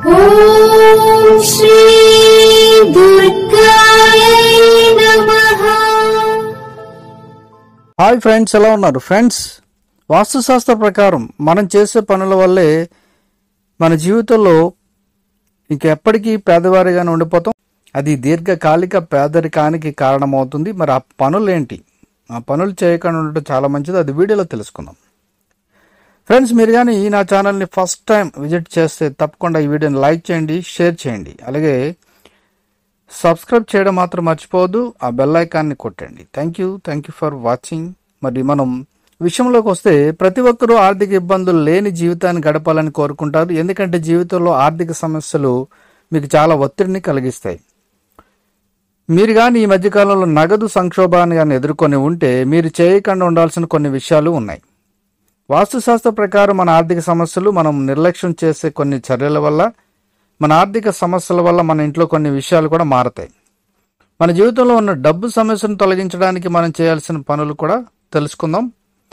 ఓం శ్రీ దుర్గాయ నమః. Hi friends, ఎలా ఉన్నారు ఫ్రెండ్స్? వాస్తుశాస్త్ర ప్రకారం మనం చేసే పనుల వల్లే మన జీవితంలో ఇంకెప్పటికీ పేదవారిగానే ఉండిపోతాం. అది దీర్ఘకాలిక పేదరికానికి కారణమవుతుంది. మరి ఆ పనులు ఏంటి? ఆ పనులు చేయకుండా ఉండటం చాలా మంచిది. అది వీడియోలో తెలుసుకుందాం. ఫ్రెండ్స్, మీరు కానీ నా ఛానల్ని ఫస్ట్ టైం విజిట్ చేస్తే తప్పకుండా ఈ వీడియోని లైక్ చేయండి, షేర్ చేయండి, అలాగే సబ్స్క్రైబ్ చేయడం మాత్రం మర్చిపోవద్దు. ఆ బెల్ ఐకాన్ని కొట్టండి. Thank you for watching. మరి మనం విషయంలోకి వస్తే, ప్రతి ఒక్కరూ ఆర్థిక ఇబ్బందులు లేని జీవితాన్ని గడపాలని కోరుకుంటారు. ఎందుకంటే జీవితంలో ఆర్థిక సమస్యలు మీకు చాలా ఒత్తిడిని కలిగిస్తాయి. మీరు కానీ ఈ మధ్యకాలంలో నగదు సంక్షోభాన్ని కానీ ఎదుర్కొని ఉంటే మీరు చేయకుండా ఉండాల్సిన కొన్ని విషయాలు ఉన్నాయి. వాస్తుశాస్త్ర ప్రకారం మన ఆర్థిక సమస్యలు, మనం నిర్లక్ష్యం చేసే కొన్ని చర్యల వల్ల, మన ఆర్థిక సమస్యల వల్ల మన ఇంట్లో కొన్ని విషయాలు కూడా మారతాయి. మన జీవితంలో ఉన్న డబ్బు సమస్యను తొలగించడానికి మనం చేయాల్సిన పనులు కూడా తెలుసుకుందాం.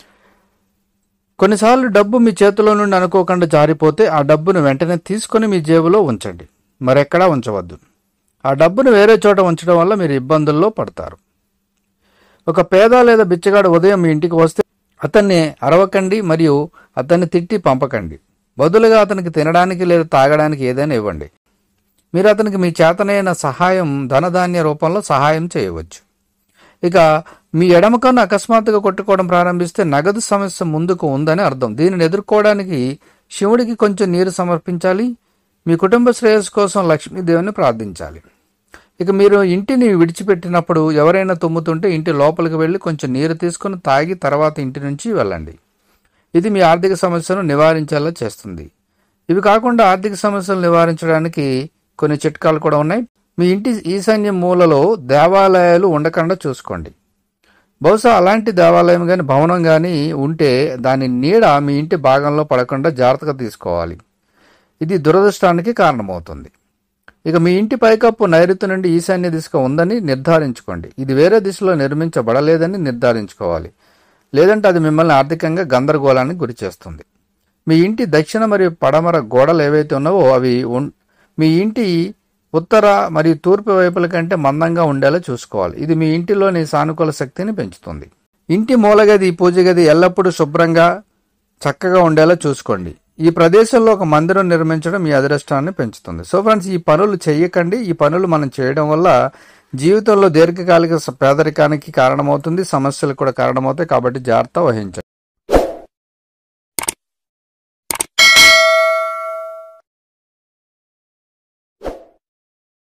కొన్నిసార్లు డబ్బు మీ చేతిలో నుండి అనుకోకుండా జారిపోతే ఆ డబ్బును వెంటనే తీసుకొని మీ జేబులో ఉంచండి, మరెక్కడా ఉంచవద్దు. ఆ డబ్బును వేరే చోట ఉంచడం వల్ల మీరు ఇబ్బందుల్లో పడతారు. ఒక పేద లేదా బిచ్చగాడు ఉదయం మీ ఇంటికి వస్తే అతన్ని అరవకండి మరియు అతన్ని తిట్టి పంపకండి. బదులుగా అతనికి తినడానికి లేదా తాగడానికి ఏదైనా ఇవ్వండి. మీరు అతనికి మీ చేతనైన సహాయం, ధనధాన్య రూపంలో సహాయం చేయవచ్చు. ఇక మీ ఎడమ కన్ను అకస్మాత్తుగా కొట్టుకోవడం ప్రారంభిస్తే నగదు సమస్య ముందుకు ఉందని అర్థం. దీనిని ఎదుర్కోవడానికి శివుడికి కొంచెం నీరు సమర్పించాలి. మీ కుటుంబ శ్రేయస్సు కోసం లక్ష్మీదేవిని ప్రార్థించాలి. ఇక మీరు ఇంటిని విడిచిపెట్టినప్పుడు ఎవరైనా తుమ్ముతుంటే ఇంటి లోపలికి వెళ్ళి కొంచెం నీరు తీసుకుని తాగి తర్వాత ఇంటి నుంచి వెళ్ళండి. ఇది మీ ఆర్థిక సమస్యను నివారించేలా చేస్తుంది. ఇవి కాకుండా ఆర్థిక సమస్యలు నివారించడానికి కొన్ని చిట్కాలు కూడా ఉన్నాయి. మీ ఇంటి ఈశాన్య మూలలో దేవాలయాలు ఉండకుండా చూసుకోండి. బహుశా అలాంటి దేవాలయం కానీ భవనం కానీ ఉంటే దాని నీడ మీ ఇంటి భాగంలో పడకుండా జాగ్రత్తగా తీసుకోవాలి. ఇది దురదృష్టానికి కారణమవుతుంది. ఇక మీ ఇంటి పైకప్పు నైరుతి నుండి ఈశాన్య దిశగా ఉందని నిర్ధారించుకోండి. ఇది వేరే దిశలో నిర్మించబడలేదని నిర్ధారించుకోవాలి. లేదంటే అది మిమ్మల్ని ఆర్థికంగా గందరగోళానికి గురి చేస్తుంది. మీ ఇంటి దక్షిణ మరియు పడమర గోడలు ఏవైతే ఉన్నావో అవి మీ ఇంటి ఉత్తర మరియు తూర్పు వైపుల కంటే మందంగా ఉండేలా చూసుకోవాలి. ఇది మీ ఇంటిలోని సానుకూల శక్తిని పెంచుతుంది. ఇంటి మూలగది, పూజ గది ఎల్లప్పుడూ శుభ్రంగా చక్కగా ఉండేలా చూసుకోండి. ఈ ప్రదేశంలో ఒక మందిరం నిర్మించడం మీ అదృష్టాన్ని పెంచుతుంది. సో ఫ్రెండ్స్, ఈ పనులు చేయకండి. ఈ పనులు మనం చేయడం వల్ల జీవితంలో దీర్ఘకాలిక పేదరికానికి కారణమవుతుంది, సమస్యలు కూడా కారణమవుతాయి. కాబట్టి జాగ్రత్త వహించండి.